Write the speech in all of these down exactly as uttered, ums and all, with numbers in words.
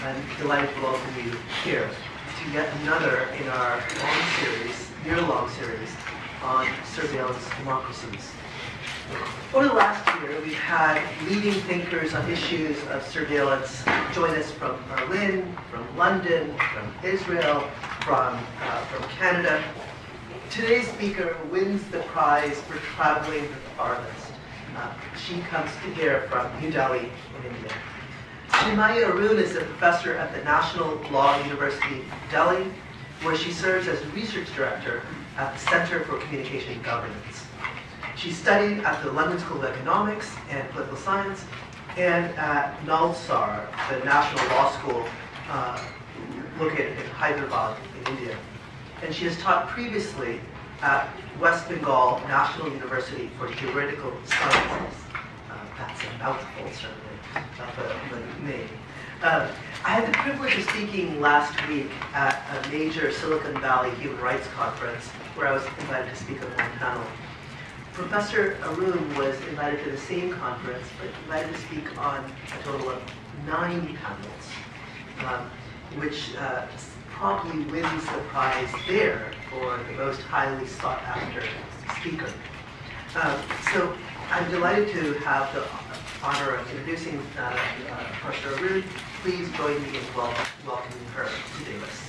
I'm delighted to welcome you here to yet another in our long series, year-long series, on surveillance democracies. Over the last year, we've had leading thinkers on issues of surveillance join us from Berlin, from London, from Israel, from, uh, from Canada. Today's speaker wins the prize for traveling the farthest. Uh, she comes to here from New Delhi in India. Chinmaya Arun is a professor at the National Law University, Delhi, where she serves as research director at the Center for Communication and Governance. She studied at the London School of Economics and Political Science and at Nalsar, the National Law School uh, located in Hyderabad in India. And she has taught previously at West Bengal National University for Juridical Sciences. Uh, that's a mouthful, certainly. Of a name. Uh, I had the privilege of speaking last week at a major Silicon Valley human rights conference where I was invited to speak on one panel. Professor Arun was invited to the same conference, but invited to speak on a total of nine panels, um, which uh, probably wins the prize there for the most highly sought after speaker. Um, so I'm delighted to have the honor of introducing uh, uh, Professor Arun. Please join me in welcome, welcoming her to Davis.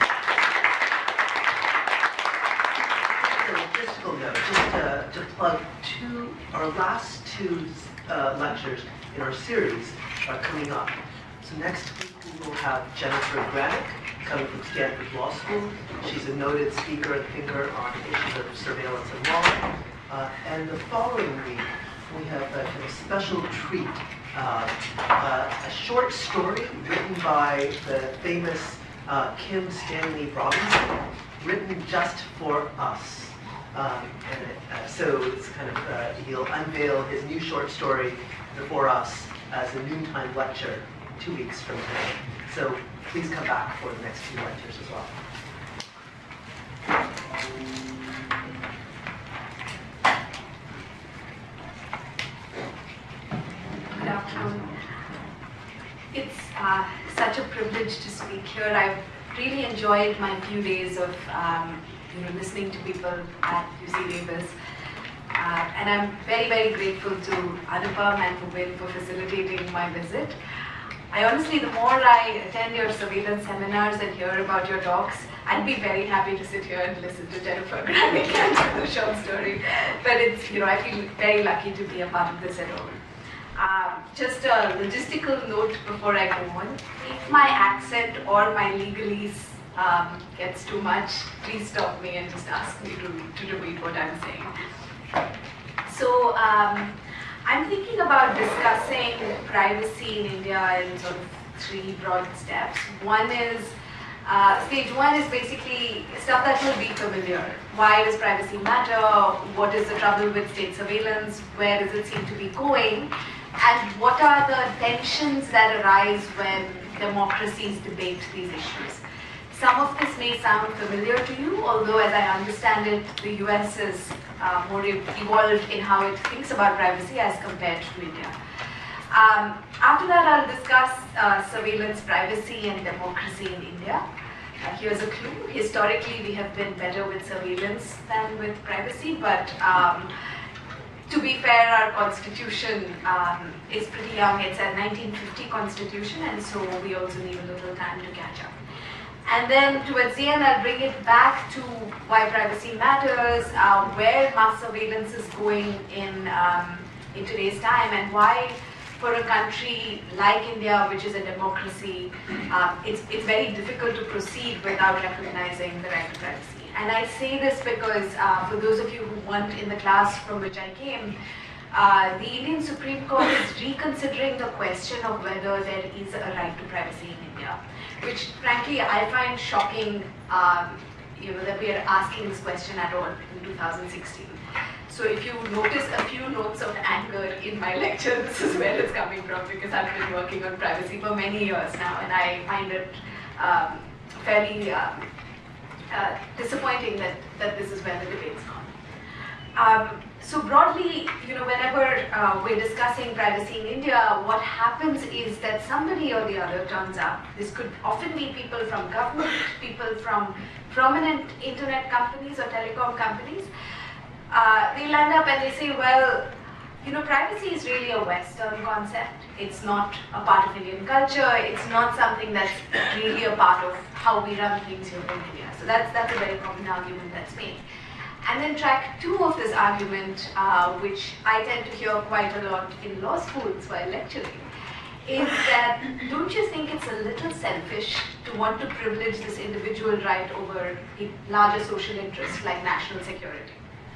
So, logistical note, just uh, to plug two, our last two uh, lectures in our series are coming up. So next week we will have Jennifer Granick coming from Stanford Law School. She's a noted speaker and thinker on issues of surveillance and law. Uh, and the following week, we have a, kind of special treat, uh, uh, a short story written by the famous uh, Kim Stanley Robinson, written just for us. Um, and it, uh, so it's kind of, uh, he'll unveil his new short story before us as a noontime lecture two weeks from today. So please come back for the next few lectures as well. Good afternoon. It's uh, such a privilege to speak here. I've really enjoyed my few days of um, you know, listening to people at U C Davis. Uh, and I'm very, very grateful to Anupam and Mubin for facilitating my visit. I honestly, the more I attend your surveillance seminars and hear about your talks, I'd be very happy to sit here and listen to Jennifer Granick and the short story. But it's, you know, I feel very lucky to be a part of this at all. Um, just a logistical note before I go on. If my accent or my legalese um, gets too much, please stop me and just ask me to, to repeat what I'm saying. So um, I'm thinking about discussing privacy in India in sort of three broad steps. One is, uh, stage one is basically stuff that will be familiar. Why does privacy matter? What is the trouble with state surveillance? Where does it seem to be going? And what are the tensions that arise when democracies debate these issues? Some of this may sound familiar to you, although as I understand it, the U S is uh, more evolved in how it thinks about privacy as compared to India. Um, after that, I'll discuss uh, surveillance, privacy, and democracy in India. Uh, here's a clue. Historically, we have been better with surveillance than with privacy, but um, to be fair, our constitution um, is pretty young. It's a nineteen fifty constitution, and so we also need a little time to catch up. And then towards the end, I'll bring it back to why privacy matters, uh, where mass surveillance is going in, um, in today's time, and why for a country like India, which is a democracy, uh, it's, it's very difficult to proceed without recognizing the right to privacy. And I say this because uh, for those of you who weren't in the class from which I came, uh, the Indian Supreme Court is reconsidering the question of whether there is a right to privacy in India, which frankly I find shocking, um, you know, that we are asking this question at all in two thousand sixteen. So if you notice a few notes of anger in my lecture, this is where it's coming from, because I've been working on privacy for many years now, and I find it um, fairly um, uh, disappointing that, that this is where the debate's gone. Um, so broadly, you know, whenever uh, we're discussing privacy in India, what happens is that somebody or the other turns up. This could often be people from government, people from prominent internet companies or telecom companies. Uh, they land up and they say, well, you know, privacy is really a Western concept. It's not a part of Indian culture. It's not something that's really a part of how we run things here in India. So that's, that's a very common argument that's made. And then track two of this argument, uh, which I tend to hear quite a lot in law schools while lecturing, is that don't you think it's a little selfish to want to privilege this individual right over larger social interests like national security?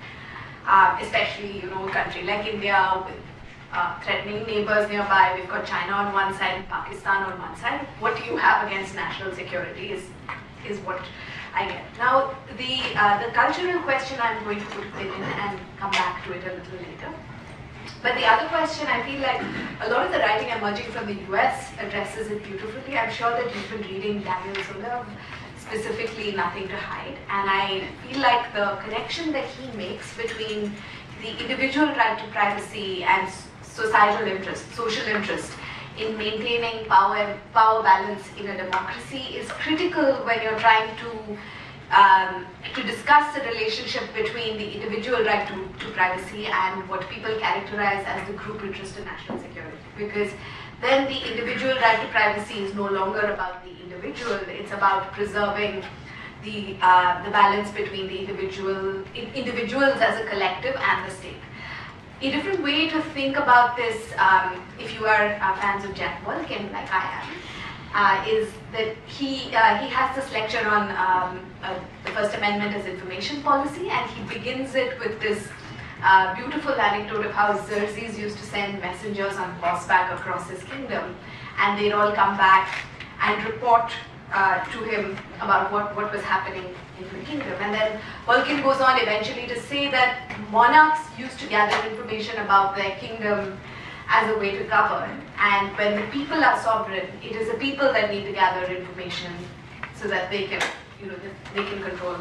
Uh, especially, you know, a country like India with uh, threatening neighbors nearby. We've got China on one side and Pakistan on one side. What do you have against national security is, is what I get. Now, the, uh, the cultural question I'm going to put a pin in and come back to it a little later. But the other question, I feel like a lot of the writing emerging from the U S addresses it beautifully. I'm sure that you've been reading Daniel Zulev, specifically Nothing to Hide, and I feel like the connection that he makes between the individual right to privacy and societal interest, social interest in maintaining power, power balance in a democracy is critical when you're trying to Um, to discuss the relationship between the individual right to, to privacy and what people characterize as the group interest in national security. Because then the individual right to privacy is no longer about the individual, it's about preserving the, uh, the balance between the individual, individuals as a collective and the state. A different way to think about this, um, if you are uh, fans of Jack Wolkin, like I am, Uh, is that he uh, he has this lecture on um, uh, the First Amendment as information policy, and he begins it with this uh, beautiful anecdote of how Xerxes used to send messengers on horseback across his kingdom, and they'd all come back and report uh, to him about what, what was happening in the kingdom. And then Wolkin goes on eventually to say that monarchs used to gather information about their kingdom as a way to govern, and when the people are sovereign, it is the people that need to gather information so that they can, you know, they can control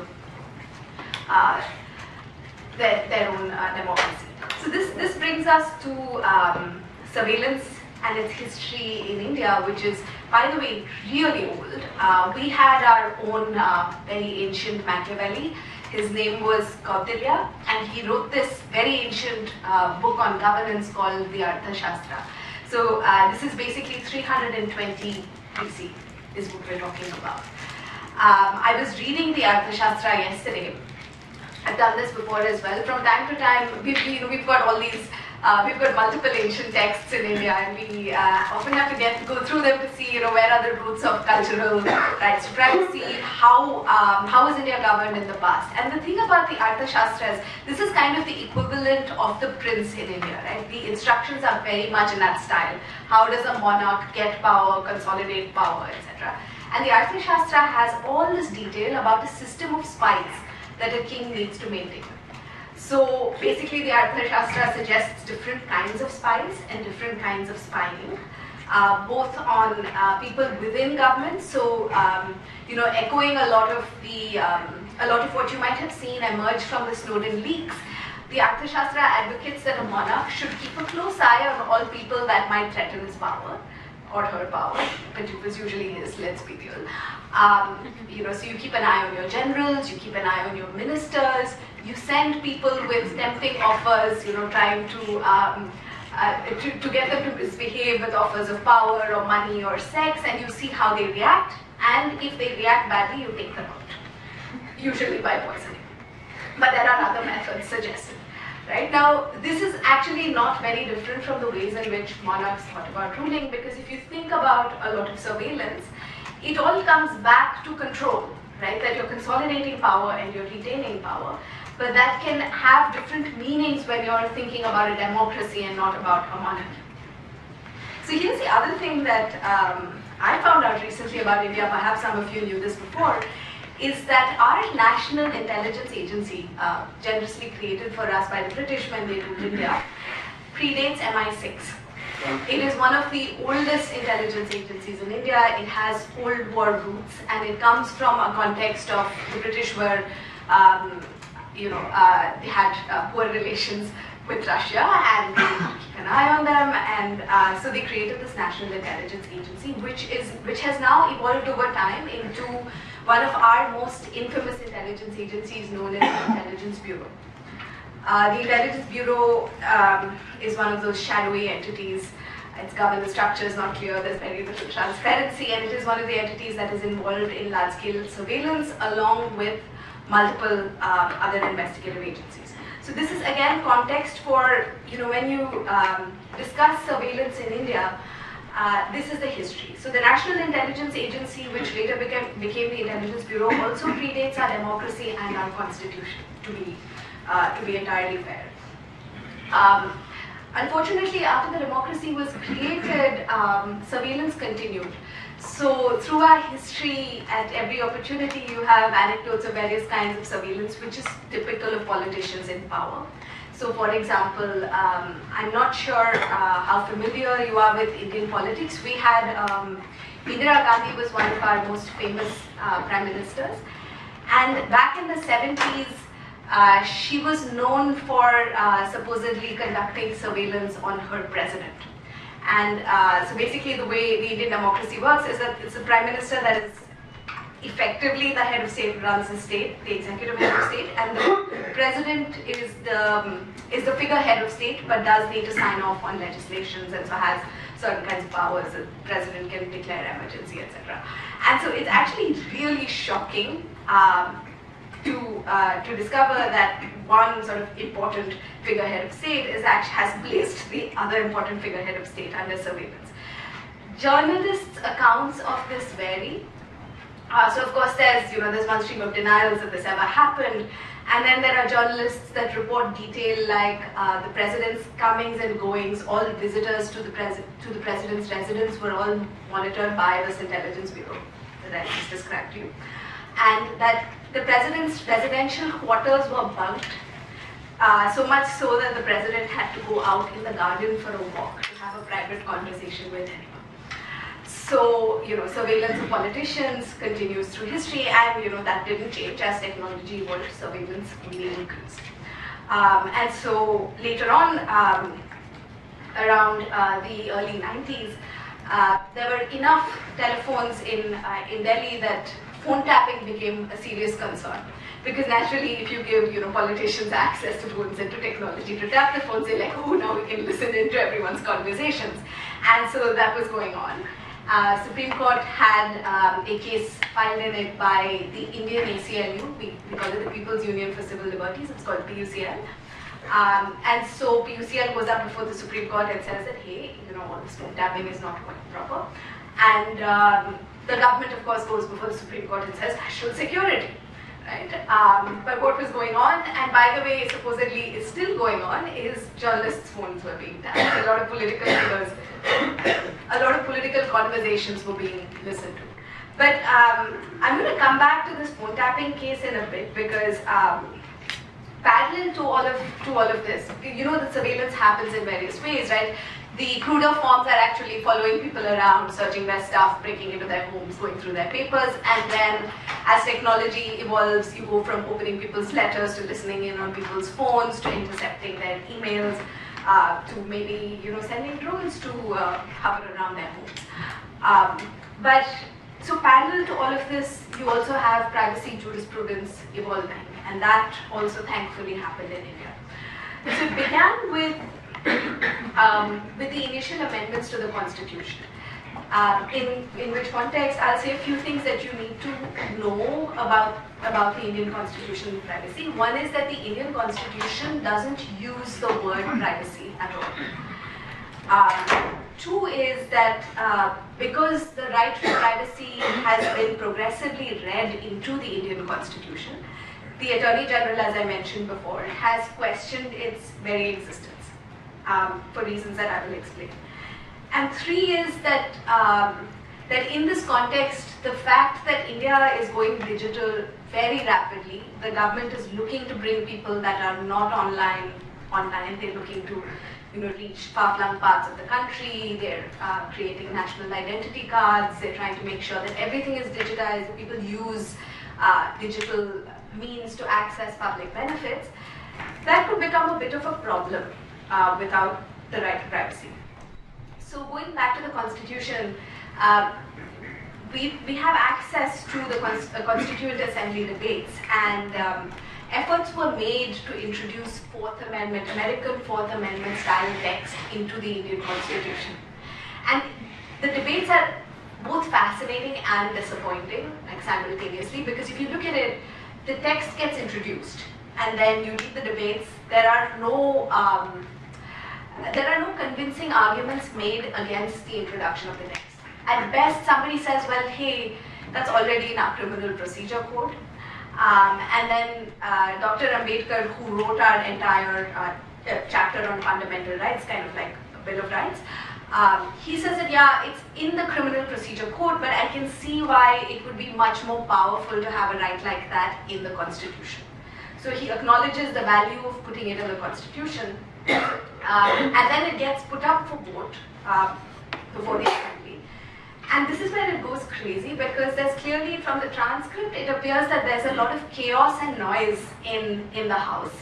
uh, their, their own uh, democracy. So this, this brings us to um, surveillance and its history in India, which is, by the way, really old. Uh, we had our own uh, very ancient Machiavelli. His name was Kautilya, and he wrote this very ancient uh, book on governance called the Arthashastra. So uh, this is basically three hundred twenty B C is what we're talking about. Um, I was reading the Arthashastra yesterday. I've done this before as well. From time to time, we've, you know, we've got all these, uh, we've got multiple ancient texts in India, and we uh, often have to get go through them to see, you know, where are the roots of cultural rights to privacy, how um, how is India governed in the past. And the thing about the Arthashastras, this is kind of the equivalent of the prince in India, right? The instructions are very much in that style. How does a monarch get power, consolidate power, et cetera. And the Arthashastra has all this detail about the system of spies that a king needs to maintain. So basically the Arthashastra suggests different kinds of spies and different kinds of spying, uh, both on uh, people within government. So, um, you know, echoing a lot of the, um, a lot of what you might have seen emerge from the Snowden leaks, the Arthashastra advocates that a monarch should keep a close eye on all people that might threaten his power, or her power, but it was usually his, let's be real. Um, you know, so you keep an eye on your generals, you keep an eye on your ministers, you send people with tempting offers, you know, trying to, um, uh, to, to get them to misbehave with offers of power or money or sex, and you see how they react, and if they react badly, you take them out, usually by poisoning. But there are other methods suggested. Right now, this is actually not very different from the ways in which monarchs thought about ruling, because if you think about a lot of surveillance, it all comes back to control, right? That you're consolidating power and you're retaining power, but that can have different meanings when you're thinking about a democracy and not about a monarchy. So here's the other thing that um, I found out recently about India, perhaps some of you knew this before, is that our National Intelligence Agency, uh, generously created for us by the British when they ruled India, predates M I six. It is one of the oldest intelligence agencies in India. It has Cold War roots, and it comes from a context of the British were um, you know, uh, they had uh, poor relations with Russia and they wanted to keep an eye on them, and uh, so they created this National Intelligence Agency, which is which has now evolved over time into one of our most infamous intelligence agencies, known as the Intelligence Bureau. Uh, the Intelligence Bureau um, is one of those shadowy entities. Its governance structure is not clear, there's very little transparency, and it is one of the entities that is involved in large-scale surveillance along with multiple uh, other investigative agencies. So this is again context for, you know, when you um, discuss surveillance in India, uh, this is the history. So the National Intelligence Agency, which later became, became the Intelligence Bureau, also predates our democracy and our constitution, to be, uh, to be entirely fair. Um, Unfortunately, after the democracy was created, um, surveillance continued. So through our history, at every opportunity, you have anecdotes of various kinds of surveillance, which is typical of politicians in power. So for example, um, I'm not sure uh, how familiar you are with Indian politics. We had, um, Indira Gandhi was one of our most famous uh, prime ministers. And back in the seventies, Uh, she was known for uh, supposedly conducting surveillance on her president. And uh, so basically the way the Indian democracy works is that it's the prime minister that is effectively the head of state, runs the state, the executive head of state, and the president is the, um, is the figurehead of state, but does need to sign off on legislations and so has certain kinds of powers. The president can declare emergency, et cetera. And so it's actually really shocking um, to uh, to discover that one sort of important figurehead of state is actually has placed the other important figurehead of state under surveillance. Journalists' accounts of this vary. Uh, so of course there's you know there's one stream of denials that this ever happened, and then there are journalists that report detail like uh, the president's comings and goings. All visitors to the pres to the president's residence were all monitored by this intelligence bureau that I just described to you, and that the president's residential quarters were bunked, uh, so much so that the president had to go out in the garden for a walk to have a private conversation with anyone. So, you know, surveillance of politicians continues through history, and, you know, that didn't change as technology evolved, surveillance only increased. Um, and so later on, um, around uh, the early nineties, uh, there were enough telephones in, uh, in Delhi that phone tapping became a serious concern, because naturally if you give you know politicians access to phones and to technology to tap the phones, they're like, oh, now we can listen into everyone's conversations. And so that was going on. Uh, Supreme Court had um, a case filed in it by the Indian A C L U, we, we call it the People's Union for Civil Liberties, it's called P U C L. Um, and so P U C L goes up before the Supreme Court and says that, hey, you know, all this phone tapping is not quite proper. And um, the government, of course, goes before the Supreme Court and says national security, right? Um, but what was going on, and by the way, supposedly is still going on, is journalists' phones were being tapped. A lot of political figures, a lot of political conversations were being listened to. But um, I'm going to come back to this phone tapping case in a bit, because um, parallel to all of to all of this, you know that surveillance happens in various ways, right? The cruder forms are actually following people around, searching their stuff, breaking into their homes, going through their papers, and then as technology evolves, you go from opening people's letters to listening in on people's phones to intercepting their emails, uh, to maybe you know sending drones to uh, hover around their homes. Um, but so parallel to all of this, you also have privacy jurisprudence evolving, and that also thankfully happened in India. So it began with Um, with the initial amendments to the Constitution. Um, in, in which context, I'll say a few things that you need to know about, about the Indian Constitution and privacy. One is that the Indian Constitution doesn't use the word privacy at all. Um, two is that uh, because the right to privacy has been progressively read into the Indian Constitution, the Attorney General, as I mentioned before, has questioned its very existence. Um, for reasons that I will explain. And three is that, um, that in this context, the fact that India is going digital very rapidly, the government is looking to bring people that are not online, online. They're looking to you know, reach far-flung parts of the country, they're uh, creating national identity cards, they're trying to make sure that everything is digitized, that people use uh, digital means to access public benefits, that could become a bit of a problem uh, without the right to privacy. So going back to the Constitution, uh, we, we have access to the Const uh, Constituent Assembly debates, and um, efforts were made to introduce Fourth Amendment, American Fourth Amendment style text into the Indian Constitution. And the debates are both fascinating and disappointing, like simultaneously, because if you look at it, the text gets introduced, and then you read the debates. There are no um, there are no convincing arguments made against the introduction of the text. At best, somebody says, well, hey, that's already in our criminal procedure code. Um, and then uh, Doctor Ambedkar, who wrote our entire uh, chapter on fundamental rights, kind of like a Bill of Rights, um, he says that, yeah, it's in the criminal procedure code, but I can see why it would be much more powerful to have a right like that in the Constitution. So he acknowledges the value of putting it in the Constitution, um, and then it gets put up for vote uh, before the Assembly. And this is where it goes crazy, because there's clearly, from the transcript, it appears that there's a lot of chaos and noise in, in the House.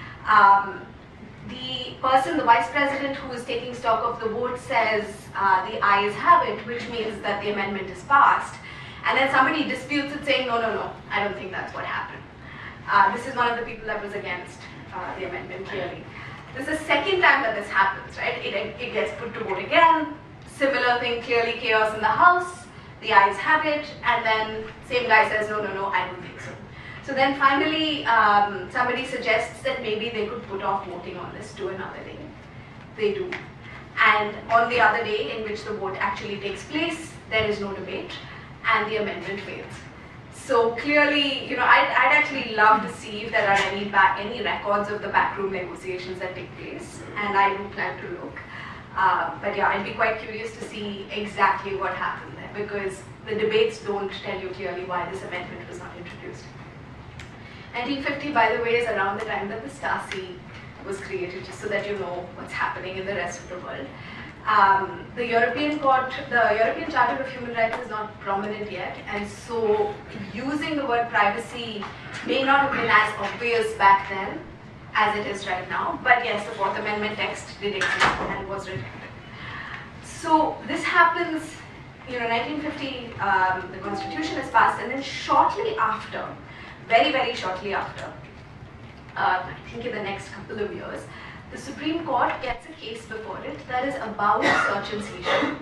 Um, the person, the Vice President who is taking stock of the vote says uh, the ayes have it, which means that the amendment is passed. And then somebody disputes it saying, no, no, no, I don't think that's what happened. Uh, this is one of the people that was against uh, the amendment, clearly. This is the second time that this happens, right? It, it gets put to vote again. Similar thing, clearly chaos in the House. The ayes have it, and then same guy says, no, no, no, I don't think so. So then finally, um, somebody suggests that maybe they could put off voting on this to another day. They do. And on the other day in which the vote actually takes place, there is no debate, and the amendment fails. So clearly, you know, I'd, I'd actually love to see if there are any back, any records of the backroom negotiations that take place, and I do plan to look. Uh, but yeah, I'd be quite curious to see exactly what happened there, because the debates don't tell you clearly why this amendment was not introduced. nineteen fifty, by the way, is around the time that the Stasi was created, just so that you know what's happening in the rest of the world. Um, the European Court, the European Charter of Human Rights is not prominent yet, and so using the word privacy may not have been as obvious back then as it is right now. But yes, the Fourth Amendment text did exist and was rejected. So this happens, you know, nineteen fifty, um, the Constitution is passed, and then shortly after, very, very shortly after, uh, I think in the next couple of years, the Supreme Court gets a case before it that is about search and seizure.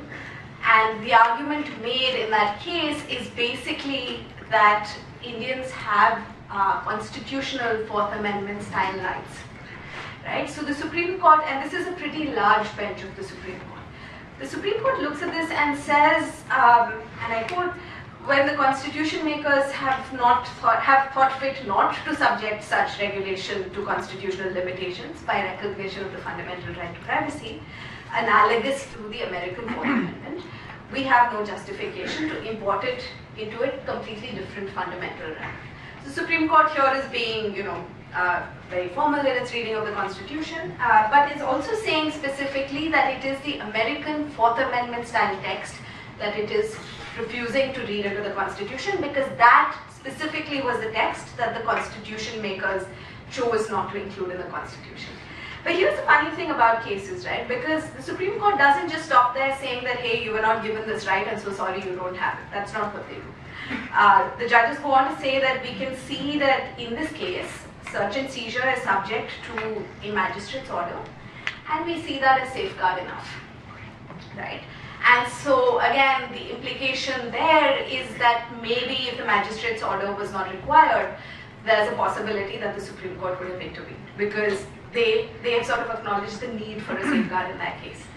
And the argument made in that case is basically that Indians have uh, constitutional Fourth Amendment style rights. Right? So the Supreme Court, and this is a pretty large bench of the Supreme Court, the Supreme Court looks at this and says, um, and I quote, when the constitution makers have not thought, have thought fit not to subject such regulation to constitutional limitations by recognition of the fundamental right to privacy, analogous to the American Fourth Amendment, we have no justification to import it into a completely different fundamental right. The Supreme Court here is being, you know, uh, very formal in its reading of the Constitution, uh, but is also saying specifically that it is the American Fourth Amendment style text that it is refusing to read into the Constitution, because that specifically was the text that the Constitution makers chose not to include in the Constitution. But here's the funny thing about cases, right? Because the Supreme Court doesn't just stop there saying that, hey, you were not given this right and so sorry you don't have it. That's not what they do. Uh, the judges go on to say that we can see that in this case, search and seizure is subject to a magistrate's order, and we see that as safeguard enough, right? And so again, the implication there is that maybe if the magistrate's order was not required, there's a possibility that the Supreme Court would have intervened, because they, they have sort of acknowledged the need for a safeguard in that case.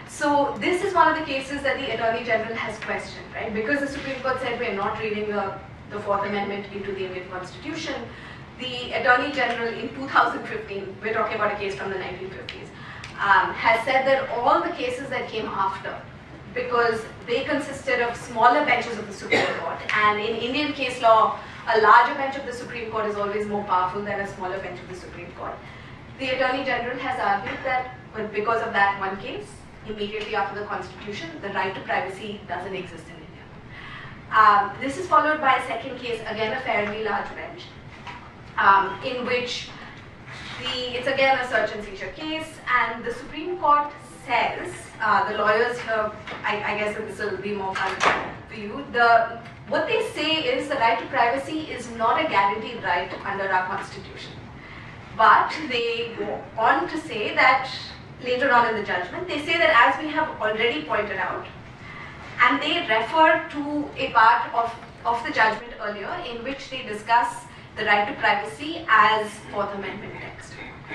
So this is one of the cases that the Attorney General has questioned, right? Because the Supreme Court said we're not reading the, the Fourth Amendment into the Indian Constitution, the Attorney General in two thousand fifteen, we're talking about a case from the nineteen fifties, um, has said that all the cases that came after, because they consisted of smaller benches of the Supreme Court, and in Indian case law, a larger bench of the Supreme Court is always more powerful than a smaller bench of the Supreme Court. The Attorney General has argued that, well, because of that one case, immediately after the Constitution, the right to privacy doesn't exist in India. Um, this is followed by a second case, again a fairly large bench, um, in which the, it's again a search and seizure case, and the Supreme Court says, uh, the lawyers here, I, I guess that this will be more fun for you, the, what they say is the right to privacy is not a guaranteed right under our constitution. But they go on to say that, later on in the judgment, they say that as we have already pointed out, and they refer to a part of, of the judgment earlier in which they discuss the right to privacy as Fourth Amendment text.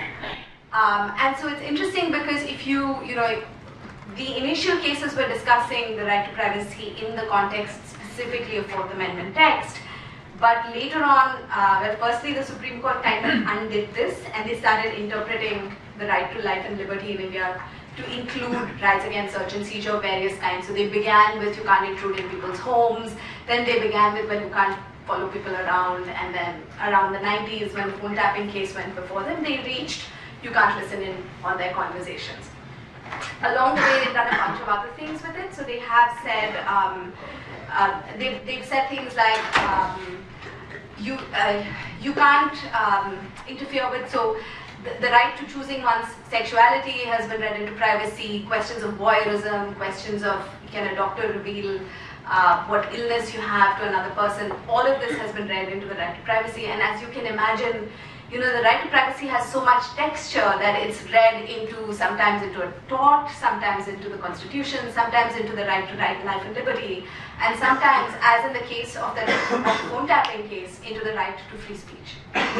Um, and so it's interesting because if you, you know, the initial cases were discussing the right to privacy in the context specifically of Fourth Amendment text, but later on, uh, well, firstly the Supreme Court kind of undid this and they started interpreting the right to life and liberty in India to include rights against search and seizure of various kinds. So they began with you can't intrude in people's homes, then they began with when you can't follow people around, and then around the nineties when the phone tapping case went before them, they reached you can't listen in on their conversations. Along the way, they've done a bunch of other things with it. So they have said, um, uh, they've, they've said things like, um, you, uh, you can't um, interfere with, so the, the right to choosing one's sexuality has been read into privacy, questions of voyeurism, questions of can a doctor reveal uh, what illness you have to another person, all of this has been read into the right to privacy. And as you can imagine, you know, the right to privacy has so much texture that it's read into, sometimes into a tort, sometimes into the Constitution, sometimes into the right to right, life and liberty, and sometimes, as in the case of the phone tapping case, into the right to free speech.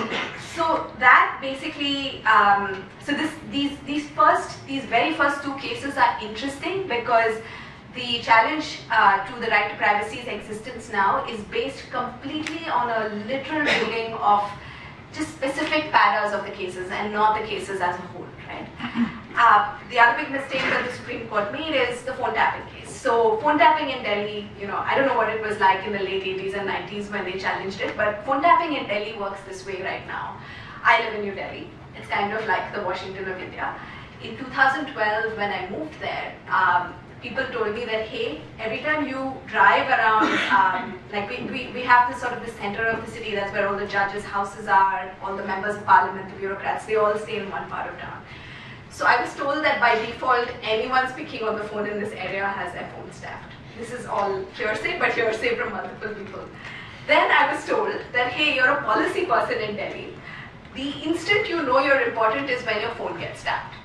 So that basically, um, so this, these, these first, these very first two cases are interesting because the challenge uh, to the right to privacy's existence now is based completely on a literal reading of just specific paras of the cases and not the cases as a whole, right? Uh, the other big mistake that the Supreme Court made is the phone tapping case. So phone tapping in Delhi, you know, I don't know what it was like in the late eighties and nineties when they challenged it, but phone tapping in Delhi works this way right now. I live in New Delhi. It's kind of like the Washington of India. In two thousand twelve, when I moved there, um, people told me that, hey, every time you drive around, um, like we, we, we have this sort of the center of the city, that's where all the judges' houses are, all the members of parliament, the bureaucrats, they all stay in one part of town. So I was told that by default, anyone speaking on the phone in this area has their phone staffed. This is all hearsay, but hearsay from multiple people. Then I was told that, hey, you're a policy person in Delhi. The instant you know you're important is when your phone gets tapped.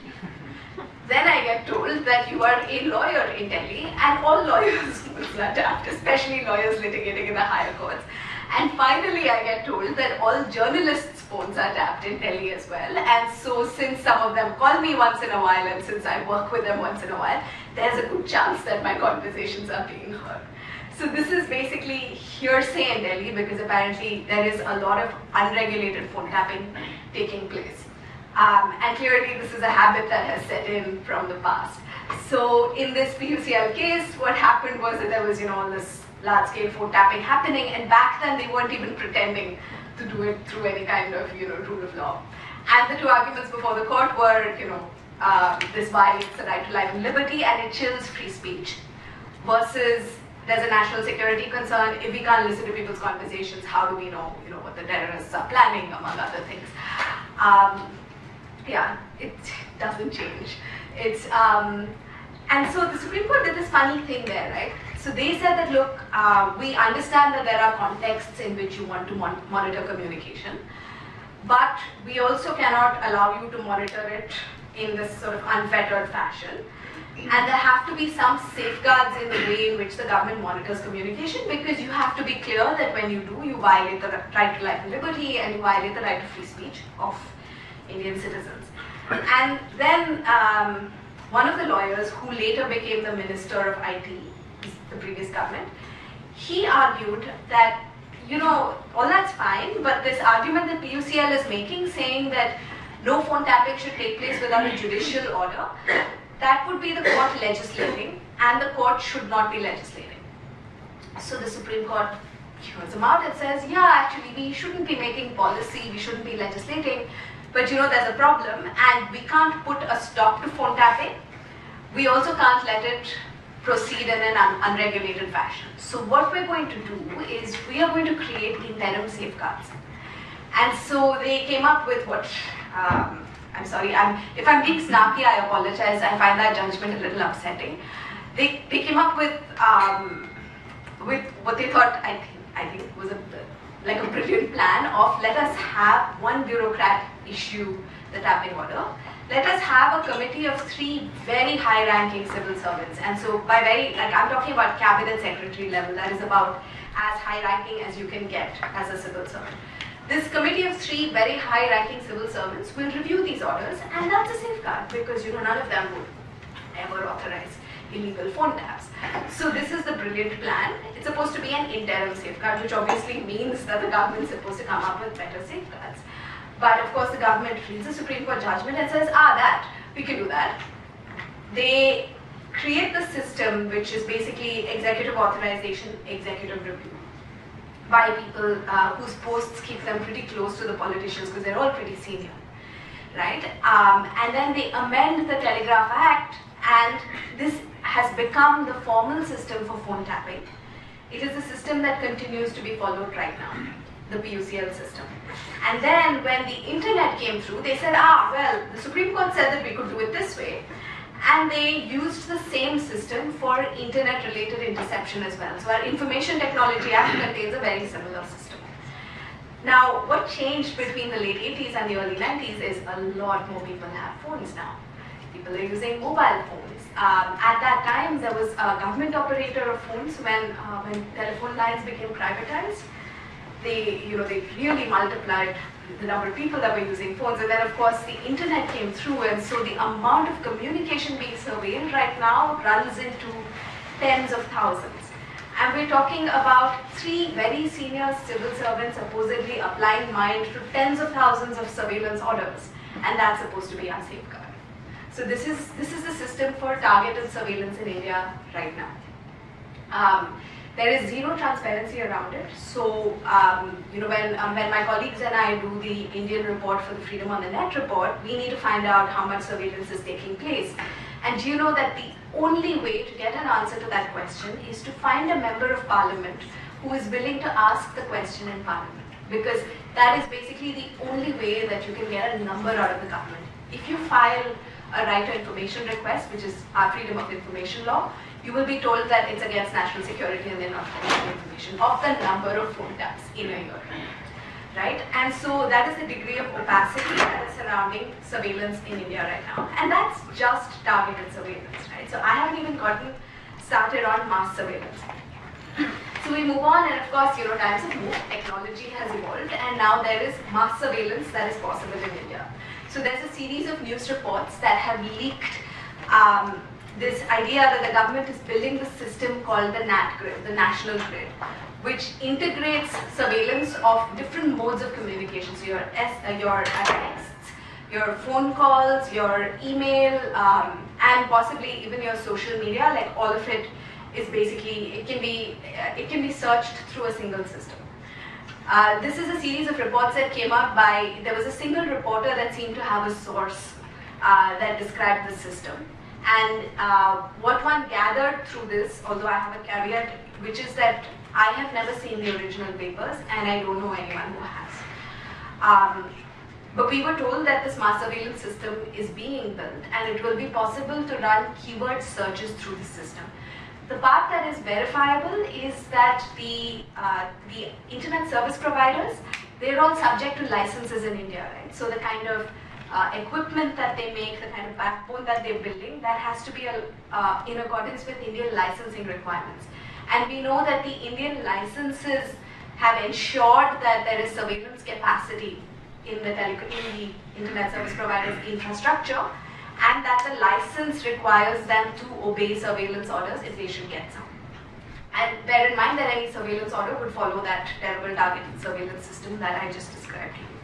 Then I get told that you are a lawyer in Delhi, and all lawyers' phones are tapped, especially lawyers litigating in the higher courts. And finally, I get told that all journalists' phones are tapped in Delhi as well. And so, since some of them call me once in a while, and since I work with them once in a while, there's a good chance that my conversations are being heard. So this is basically hearsay in Delhi because apparently there is a lot of unregulated phone tapping taking place. Um, and clearly this is a habit that has set in from the past. So in this P U C L case, what happened was that there was, you know, all this large-scale phone tapping happening, and back then they weren't even pretending to do it through any kind of, you know, rule of law. And the two arguments before the court were, you know, uh, this violates the right to life and liberty, and it chills free speech, versus there's a national security concern. If we can't listen to people's conversations, how do we know, you know, what the terrorists are planning, among other things? Um, Yeah, it doesn't change. It's um, and so the Supreme Court did this funny thing there, right? So they said that, look, uh, we understand that there are contexts in which you want to mon monitor communication, but we also cannot allow you to monitor it in this sort of unfettered fashion. And there have to be some safeguards in the way in which the government monitors communication, because you have to be clear that when you do, you violate the right to life and liberty, and you violate the right to free speech of Indian citizens. And then um, one of the lawyers who later became the Minister of I T, the previous government, he argued that, you know, all that's fine, but this argument that P U C L is making, saying that no phone tapping should take place without a judicial order, that would be the court legislating, and the court should not be legislating. So the Supreme Court hears him out and says, yeah, actually we shouldn't be making policy, we shouldn't be legislating, but you know, there's a problem, and we can't put a stop to phone tapping. We also can't let it proceed in an un unregulated fashion. So what we're going to do is we are going to create interim safeguards. And so they came up with what, um, I'm sorry, I'm, if I'm being snarky, I apologize. I find that judgment a little upsetting. They, they came up with, um, with what they thought, I think, I think was a, like a brilliant plan of let us have one bureaucrat issue the tapping order. Let us have a committee of three very high-ranking civil servants. And so by very, like I'm talking about cabinet secretary level, that is about as high-ranking as you can get as a civil servant. This committee of three very high-ranking civil servants will review these orders, and that's a safeguard because you know none of them would ever authorize illegal phone taps. So this is the brilliant plan. It's supposed to be an interim safeguard, which obviously means that the government is supposed to come up with better safeguards. But of course the government reads the Supreme Court judgment and says, ah, that, we can do that. They create the system which is basically executive authorization, executive review by people uh, whose posts keep them pretty close to the politicians because they're all pretty senior, right? Um, and then they amend the Telegraph Act, and this has become the formal system for phone tapping. It is a system that continues to be followed right now, the P U C L system. And then when the internet came through, they said, ah, well, the Supreme Court said that we could do it this way. And they used the same system for internet-related interception as well. So our Information Technology Act contains a very similar system. Now, what changed between the late eighties and the early nineties is a lot more people have phones now. People are using mobile phones. Um, at that time, there was a government operator of phones when, uh, when telephone lines became privatized. They, you know, they really multiplied the number of people that were using phones, and then of course the internet came through, and so the amount of communication being surveilled right now runs into tens of thousands. And we're talking about three very senior civil servants supposedly applying mind to tens of thousands of surveillance orders, and that's supposed to be our safeguard. So this is this is the system for targeted surveillance in India right now. Um, There is zero transparency around it. So, um, you know, when, um, when my colleagues and I do the Indian report for the Freedom on the Net report, we need to find out how much surveillance is taking place. And do you know that the only way to get an answer to that question is to find a member of parliament who is willing to ask the question in parliament? Because that is basically the only way that you can get a number out of the government. If you file a right to information request, which is our Freedom of Information law, you will be told that it's against national security and they're not getting information of the number of phone taps in a year, right? And so that is the degree of opacity that is surrounding surveillance in India right now. And that's just targeted surveillance, right? So I haven't even gotten started on mass surveillance. So we move on, and of course, you know, times have moved, technology has evolved, and now there is mass surveillance that is possible in India. So there's a series of news reports that have leaked um, this idea that the government is building the system called the N A T grid, the National Grid, which integrates surveillance of different modes of communication. So your, S, uh, your texts, your phone calls, your email, um, and possibly even your social media, like all of it is basically, it can be, uh, it can be searched through a single system. Uh, this is a series of reports that came out by, there was a single reporter that seemed to have a source uh, that described the system. And uh, what one gathered through this, although I have a caveat, which is that I have never seen the original papers and I don't know anyone who has. Um, but we were told that this mass surveillance system is being built and it will be possible to run keyword searches through the system. The part that is verifiable is that the, uh, the internet service providers, they're all subject to licenses in India, right? So the kind of Uh, equipment that they make, the kind of backbone that they're building, that has to be a, uh, in accordance with Indian licensing requirements. And we know that the Indian licenses have ensured that there is surveillance capacity in the, tele in the internet service providers' infrastructure, and that the license requires them to obey surveillance orders if they should get some. And bear in mind that any surveillance order would follow that terrible targeted surveillance system that I just described to you.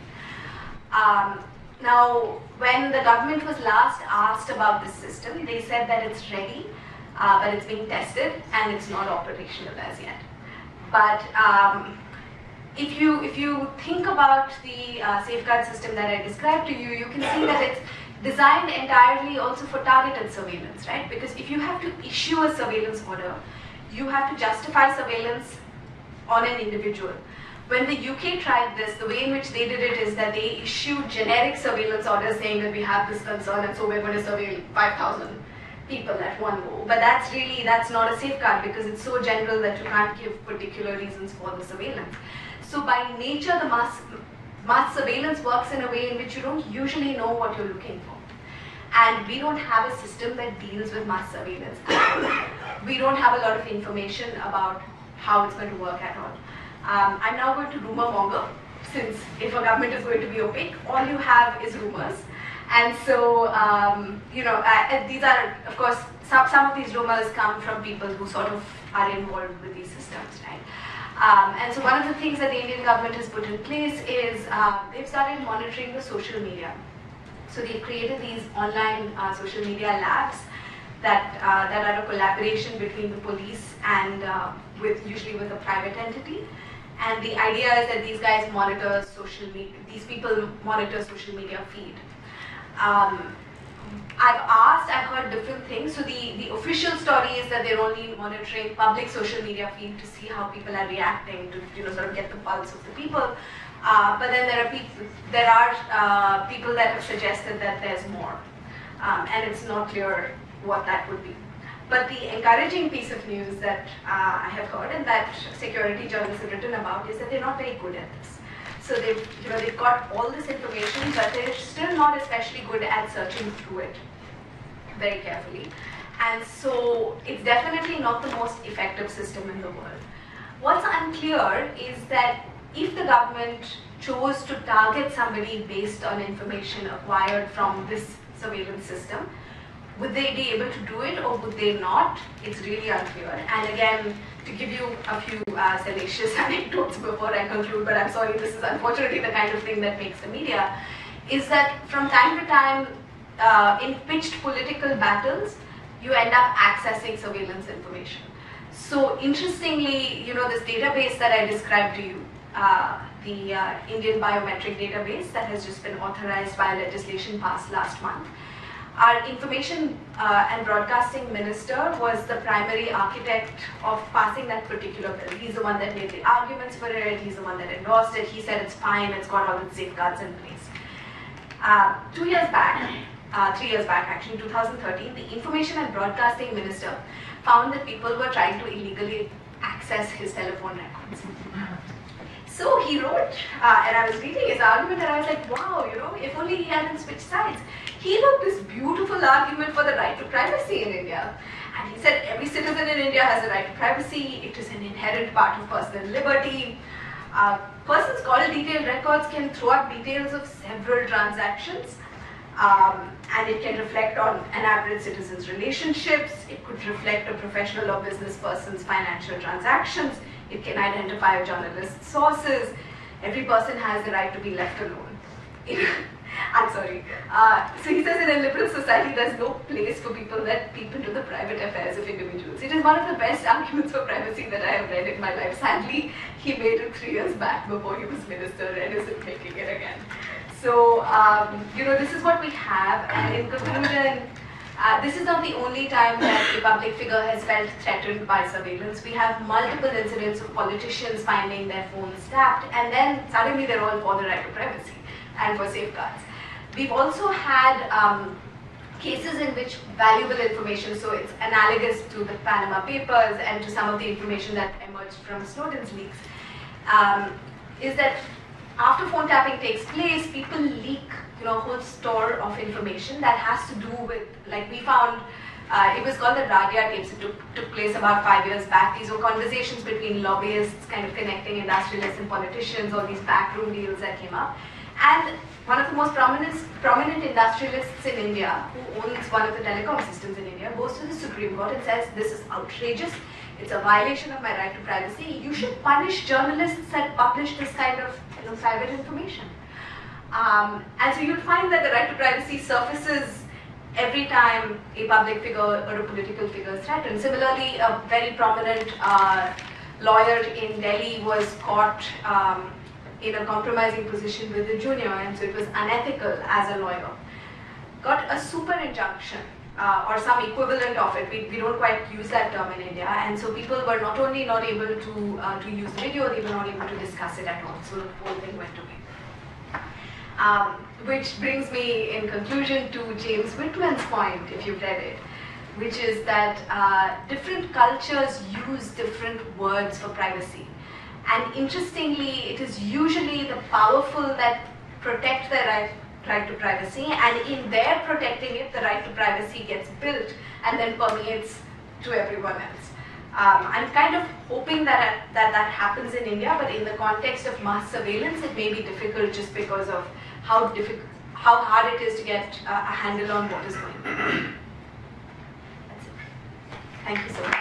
Um, Now, when the government was last asked about this system, they said that it's ready, uh, but it's being tested and it's not operational as yet. But um, if you if you think about the uh, safeguard system that I described to you, you can see that it's designed entirely also for targeted surveillance, right? Because if you have to issue a surveillance order, you have to justify surveillance on an individual. when the U K tried this, the way in which they did it is that they issued generic surveillance orders saying that we have this concern and so we're going to surveil five thousand people at one go. But that's really, that's not a safeguard because it's so general that you can't give particular reasons for the surveillance. So by nature, the mass, mass surveillance works in a way in which you don't usually know what you're looking for. And we don't have a system that deals with mass surveillance. We don't have a lot of information about how it's going to work at all. Um, I'm now going to rumor monger, since if a government is going to be opaque, all you have is rumors. And so, um, you know, uh, these are, of course, some, some of these rumors come from people who sort of are involved with these systems, right? Um, and so one of the things that the Indian government has put in place is uh, they've started monitoring the social media. So they've created these online uh, social media labs that, uh, that are a collaboration between the police and uh, with usually with a private entity. And the idea is that these guys monitor social media, these people monitor social media feed. Um, I've asked, I've heard different things. So the, the official story is that they're only monitoring public social media feed to see how people are reacting, to you know sort of get the pulse of the people. Uh, but then there are people, there are uh, people that have suggested that there's more, um, and it's not clear what that would be. But the encouraging piece of news that uh, I have heard and that security journalists have written about is that they're not very good at this. So they've, you know, they've got all this information, but they're still not especially good at searching through it very carefully. And so it's definitely not the most effective system in the world. What's unclear is that if the government chose to target somebody based on information acquired from this surveillance system, would they be able to do it or would they not? It's really unclear. And again, to give you a few uh, salacious anecdotes before I conclude, but I'm sorry, this is unfortunately the kind of thing that makes the media, is that from time to time, uh, in pitched political battles, you end up accessing surveillance information. So interestingly, you know, this database that I described to you, uh, the uh, Indian biometric database that has just been authorized by legislation passed last month, our information uh, and broadcasting minister was the primary architect of passing that particular bill. He's the one that made the arguments for it, he's the one that endorsed it, he said it's fine, it's got all its safeguards in place. Uh, two years back, uh, three years back actually, in two thousand thirteen, the information and broadcasting minister found that people were trying to illegally access his telephone records. So he wrote, uh, and I was reading his argument and I was like, wow, you know, if only he hadn't switched sides. He wrote this beautiful argument for the right to privacy in India. And he said every citizen in India has a right to privacy, it is an inherent part of personal liberty. Uh, persons called detailed records can throw up details of several transactions, um, and it can reflect on an average citizen's relationships, it could reflect a professional or business person's financial transactions, it can identify a journalist's sources. Every person has the right to be left alone. I'm sorry. Uh, so he says in a liberal society there's no place for people that peep into the private affairs of individuals. It is one of the best arguments for privacy that I have read in my life. Sadly, he made it three years back before he was minister and isn't making it again. So, um, you know, this is what we have, and in conclusion, uh, this is not the only time that a public figure has felt threatened by surveillance. We have multiple incidents of politicians finding their phones tapped, and then suddenly they're all for the right to privacy and for safeguards. We've also had um, cases in which valuable information, so it's analogous to the Panama Papers and to some of the information that emerged from Snowden's leaks, um, is that after phone tapping takes place, people leak, you know, a whole store of information that has to do with, like we found, uh, it was called the Radia tapes. It took, took place about five years back. These were conversations between lobbyists, kind of connecting industrialists and politicians, all these backroom deals that came up. And one of the most prominent, prominent industrialists in India, who owns one of the telecom systems in India, goes to the Supreme Court and says, this is outrageous, it's a violation of my right to privacy, you should punish journalists that publish this kind of you know, private information. Um, and so you'll find that the right to privacy surfaces every time a public figure or a political figure is threatened. Similarly, a very prominent uh, lawyer in Delhi was caught um, in a compromising position with a junior, and so it was unethical as a lawyer. Got a super injunction uh, or some equivalent of it. We, we don't quite use that term in India, and so people were not only not able to, uh, to use video, they were not able to discuss it at all, so the whole thing went away. Um, which brings me in conclusion to James Whitman's point, if you've read it, which is that uh, different cultures use different words for privacy. And interestingly, it is usually the powerful that protect their right, right to privacy, and in their protecting it, the right to privacy gets built and then permeates to everyone else. Um, I'm kind of hoping that, that that happens in India, but in the context of mass surveillance, it may be difficult just because of how difficult, how hard it is to get uh, a handle on what is going on. That's it. Thank you so much.